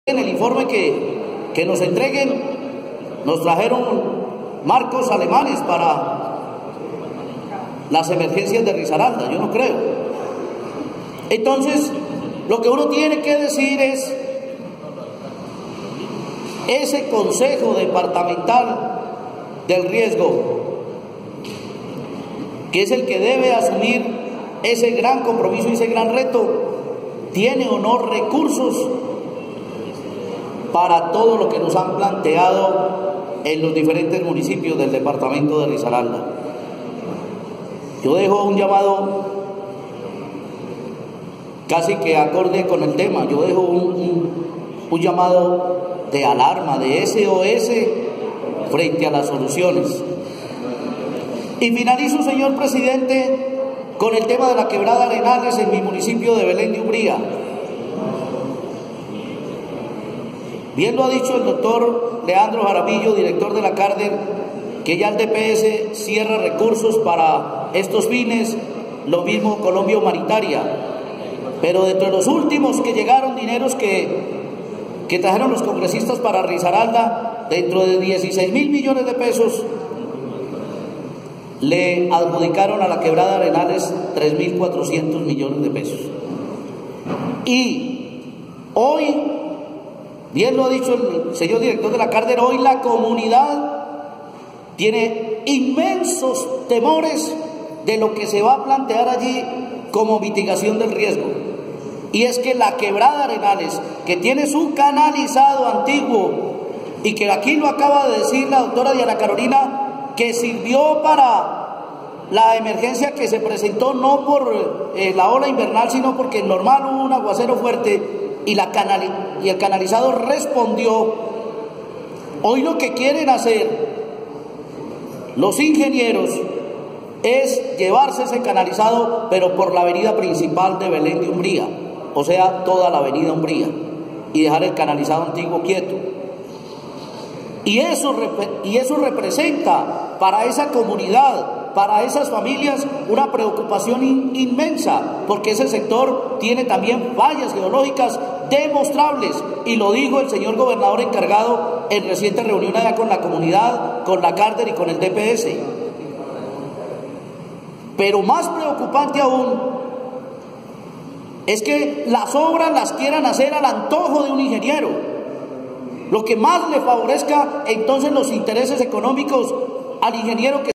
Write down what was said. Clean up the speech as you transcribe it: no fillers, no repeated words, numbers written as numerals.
En el informe que nos entreguen, nos trajeron marcos alemanes para las emergencias de Risaralda, yo no creo. Entonces, lo que uno tiene que decir es, ese Consejo Departamental del Riesgo, que es el que debe asumir ese gran compromiso y ese gran reto, ¿tiene o no recursos para todo lo que nos han planteado en los diferentes municipios del departamento de Risaralda? Yo dejo un llamado casi que acorde con el tema, yo dejo un llamado de alarma, de SOS frente a las soluciones. Y finalizo, señor presidente, con el tema de la quebrada Arenales en mi municipio de Belén de Umbría. Bien lo ha dicho el doctor Leandro Jaramillo, director de la Cárder, que ya el DPS cierra recursos para estos fines, lo mismo Colombia Humanitaria. Pero dentro de los últimos que llegaron dineros que trajeron los congresistas para Risaralda, dentro de 16.000 millones de pesos, le adjudicaron a la quebrada Arenales 3.400 millones de pesos. Y hoy, bien lo ha dicho el señor director de la Cárder, hoy la comunidad tiene inmensos temores de lo que se va a plantear allí como mitigación del riesgo. Y es que la quebrada Arenales, que tiene su canalizado antiguo, y que aquí lo acaba de decir la doctora Diana Carolina, que sirvió para la emergencia que se presentó no por la ola invernal, sino porque normal hubo un aguacero fuerte y el canalizado respondió. Hoy lo que quieren hacer los ingenieros es llevarse ese canalizado, pero por la avenida principal de Belén de Umbría, o sea, toda la avenida Umbría, y dejar el canalizado antiguo quieto. Y eso representa para esa comunidad, para esas familias, una preocupación inmensa, porque ese sector tiene también fallas geológicas demostrables, y lo dijo el señor gobernador encargado en reciente reunión allá con la comunidad, con la Cárder y con el DPS. Pero más preocupante aún es que las obras las quieran hacer al antojo de un ingeniero, lo que más le favorezca entonces los intereses económicos al ingeniero que